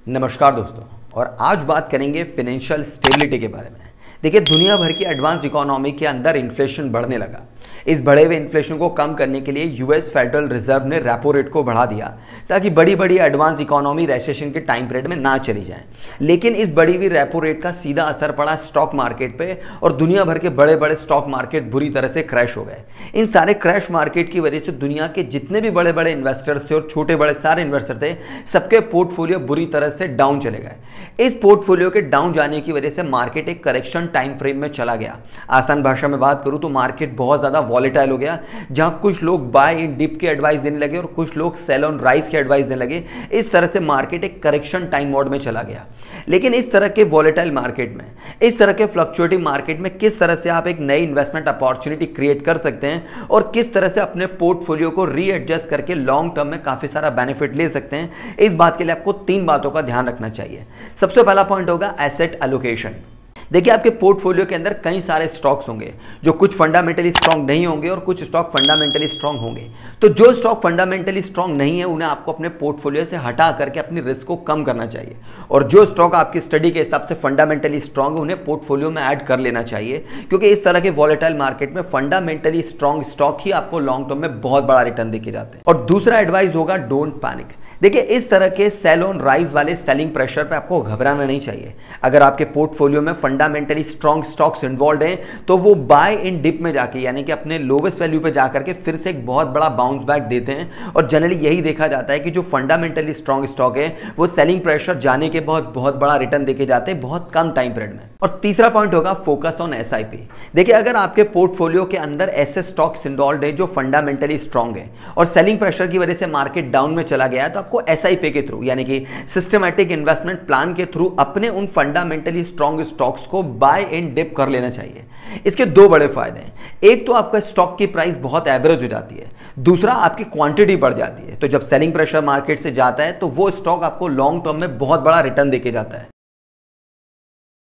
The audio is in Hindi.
नमस्कार दोस्तों, और आज बात करेंगे फाइनेंशियल स्टेबिलिटी के बारे में। देखिए, दुनिया भर की एडवांस इकोनॉमी के अंदर इन्फ्लेशन बढ़ने लगा। इस बढ़े हुए इन्फ्लेशन को कम करने के लिए यूएस फेडरल रिजर्व ने रेपो रेट को बढ़ा दिया ताकि बड़ी बड़ी एडवांस इकोनॉमी रेसेशन के टाइम पीरियड में ना चली जाए। लेकिन इस बढ़ी हुई रेपो रेट का सीधा असर पड़ा स्टॉक मार्केट पे और दुनिया भर के बड़े बड़े स्टॉक मार्केट बुरी तरह से क्रैश हो गए। इन सारे क्रैश मार्केट की वजह से दुनिया के जितने भी बड़े बड़े इन्वेस्टर्स थे और छोटे बड़े सारे इन्वेस्टर थे, सबके पोर्टफोलियो बुरी तरह से डाउन चले गए। इस पोर्टफोलियो के डाउन जाने की वजह से मार्केट एक करेक्शन टाइम फ्रेम में चला गया। आसान भाषा में बात करूं तो मार्केट बहुत ज्यादा वॉलेटाइल हो गया, जहां कुछ लोग बाय इन डिप की एडवाइस देने लगे और कुछ लोग सेल ऑन राइज की एडवाइस देने लगे। इस तरह से मार्केट एक करेक्शन टाइम मोड में चला गया। लेकिन इस तरह के वॉलेटाइल मार्केट में, इस तरह के फ्लक्चुएटिंग मार्केट में किस तरह से आप एक नई इन्वेस्टमेंट अपॉर्चुनिटी क्रिएट कर सकते हैं और किस तरह से अपने पोर्टफोलियो को रीएडजस्ट करके लॉन्ग टर्म में काफी सारा बेनिफिट ले सकते हैं, इस बात के लिए आपको 3 बातों का ध्यान रखना चाहिए। सबसे पहला पॉइंट होगा एसेट एलोकेशन। देखिए, आपके पोर्टफोलियो के अंदर कई सारे स्टॉक्स होंगे जो कुछ फंडामेंटली स्ट्रांग नहीं होंगे और कुछ स्टॉक फंडामेंटली स्ट्रांग होंगे। तो जो स्टॉक फंडामेंटली स्ट्रांग नहीं है उन्हें आपको अपने पोर्टफोलियो से हटा करके अपनी रिस्क को कम करना चाहिए, और जो स्टॉक आपकी स्टडी के हिसाब से फंडामेंटली स्ट्रांग है उन्हें पोर्टफोलियो में ऐड कर लेना चाहिए, क्योंकि इस तरह के वॉलेटाइल मार्केट में फंडामेंटली स्ट्रांग स्टॉक ही आपको लॉन्ग टर्म में बहुत बड़ा रिटर्न देके जाते हैं। और दूसरा एडवाइस होगा डोंट पैनिक। देखिए, इस तरह के सेल ऑन राइज वाले सेलिंग प्रेशर पे आपको घबराना नहीं चाहिए। अगर आपके पोर्टफोलियो में फंडामेंटली स्ट्रॉन्ग स्टॉक्स इन्वॉल्व हैं तो वो बाय इन डिप में जाके, यानी कि अपने लोवेस्ट वैल्यू पे जाकर के फिर से एक बहुत बड़ा बाउंस बैक देते हैं। और जनरली यही देखा जाता है कि जो फंडामेंटली स्ट्रॉन्ग स्टॉक है वो सेलिंग प्रेशर जाने के बहुत बड़ा रिटर्न देके जाते हैं बहुत कम टाइम पीरियड में। और तीसरा पॉइंट होगा फोकस ऑन एसआईपी। देखिए, अगर आपके पोर्टफोलियो के अंदर ऐसे स्टॉक्स इन्वॉल्व है जो फंडामेंटली स्ट्रॉन्ग है और सेलिंग प्रेशर की वजह से मार्केट डाउन में चला गया है, तो आपको एसआईपी के थ्रू, यानी कि सिस्टमैटिक इन्वेस्टमेंट प्लान के थ्रू अपने उन फंडामेंटली स्ट्रॉन्ग स्टॉक्स को बाय एंड डिप कर लेना चाहिए। इसके 2 बड़े फायदे हैं। एक तो आपका स्टॉक की प्राइस बहुत एवरेज हो जाती है, दूसरा आपकी क्वांटिटी बढ़ जाती है। तो जब सेलिंग प्रेशर मार्केट से जाता है तो वो स्टॉक आपको लॉन्ग टर्म में बहुत बड़ा रिटर्न देके जाता है।